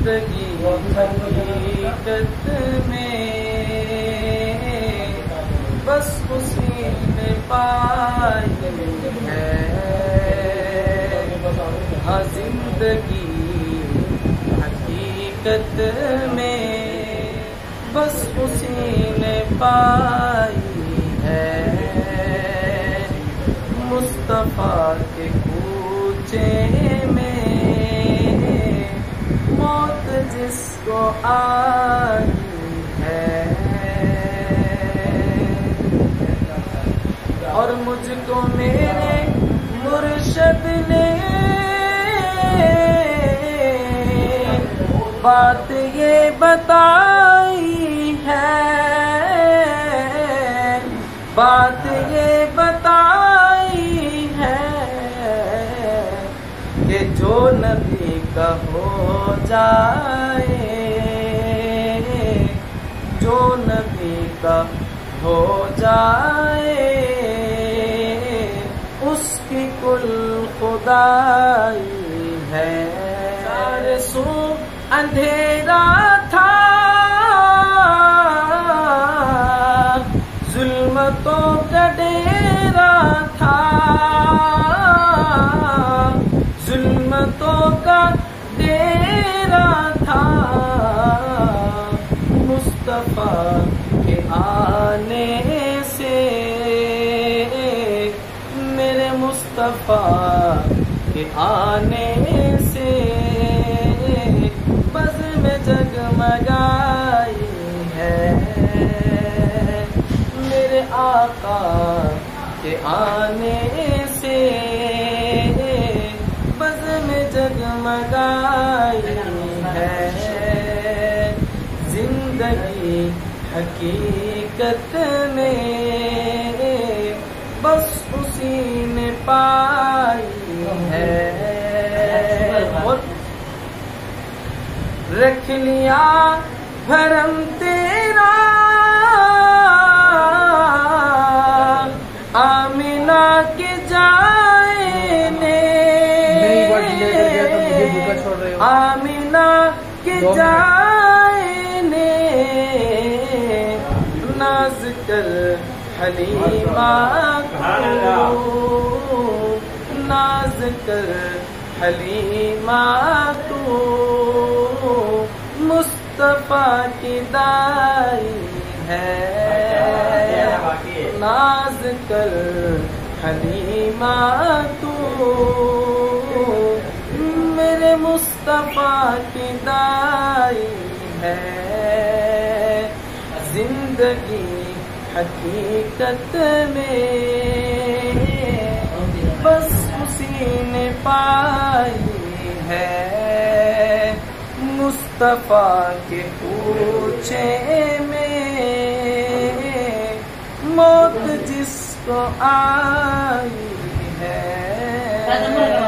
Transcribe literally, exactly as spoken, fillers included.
जिंदगी हकीकत में बस उसी ने पाई है। हाँ, जिंदगी हकीकत में बस उसी ने पाई है। मुस्तफा के कूचे में मौत जिसको आई है और मुझको मेरे मुर्शद ने बात ये बताई है, बात ये बताई है कि जो नबी का हो जाए, जो नबी का हो जाए उसकी कुल खुदाई है। सारे सू अंधेरा था, जुल्मतों का डेरा था, जुल्मतों का डेरा था। मुस्तफा के आने से, मेरे मुस्तफा के आने से बज़ में जगमगाई है। मेरे आका के आने से बज़ में जगमगाई है। जिंदगी हकीकत में बस उसी ने पाई है। रख लिया भरम तेरा आमिना के जाए ने, आमिना के जाए ने नाज कर हलीमा को, नाज कर हलीमा को मुस्तफा की दाई है। नाज कर हलीमा तू मेरे मुस्तफा की दाई है। जिंदगी हकीकत में बस उसी ने पाई है। मुस्तफा के पूछे में मौत जिसको आई है।